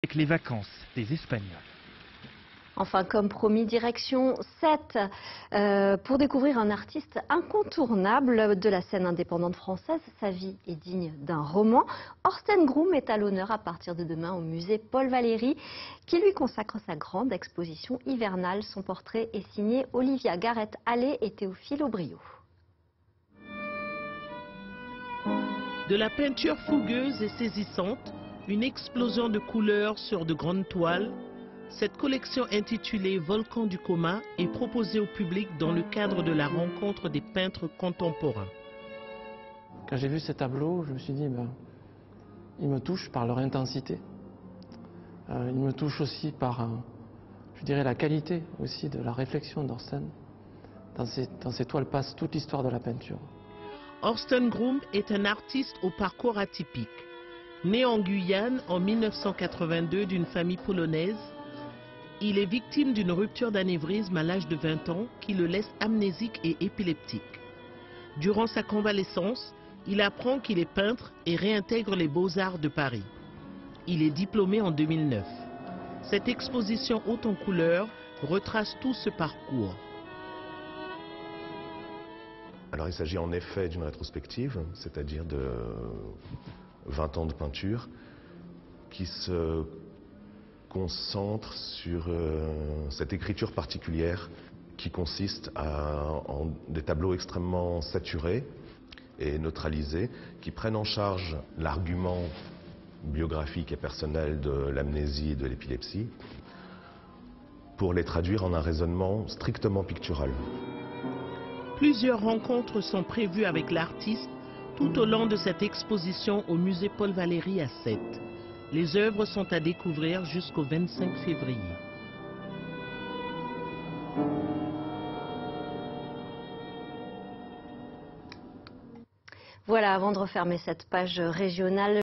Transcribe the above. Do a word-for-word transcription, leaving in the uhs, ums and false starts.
avec les vacances des Espagnols. Enfin, comme promis, direction Sète euh, pour découvrir un artiste incontournable de la scène indépendante française. Sa vie est digne d'un roman. Orsten Groom est à l'honneur à partir de demain au musée Paul Valéry, qui lui consacre sa grande exposition hivernale. Son portrait est signé Olivia Garrett-Hallé et Théophile Aubriot. De la peinture fougueuse et saisissante, une explosion de couleurs sur de grandes toiles, cette collection intitulée Volcan du coma est proposée au public dans le cadre de la rencontre des peintres contemporains. Quand j'ai vu ces tableaux, je me suis dit, ben, ils me touchent par leur intensité. Euh, ils me touchent aussi par, euh, je dirais, la qualité aussi de la réflexion d'Orsten. Dans ces, dans ces toiles passe toute l'histoire de la peinture. Orsten Groom est un artiste au parcours atypique. Né en Guyane en mille neuf cent quatre-vingt-deux d'une famille polonaise, il est victime d'une rupture d'anévrisme à l'âge de vingt ans qui le laisse amnésique et épileptique. Durant sa convalescence, il apprend qu'il est peintre et réintègre les Beaux-Arts de Paris. Il est diplômé en deux mille neuf. Cette exposition haute en couleurs retrace tout ce parcours. Alors il s'agit en effet d'une rétrospective, c'est-à-dire de vingt ans de peinture qui se concentre sur euh, cette écriture particulière qui consiste à, en des tableaux extrêmement saturés et neutralisés qui prennent en charge l'argument biographique et personnel de l'amnésie et de l'épilepsie pour les traduire en un raisonnement strictement pictural. Plusieurs rencontres sont prévues avec l'artiste tout au long de cette exposition au musée Paul Valéry à Sète. Les œuvres sont à découvrir jusqu'au vingt-cinq février. Voilà, avant de refermer cette page régionale,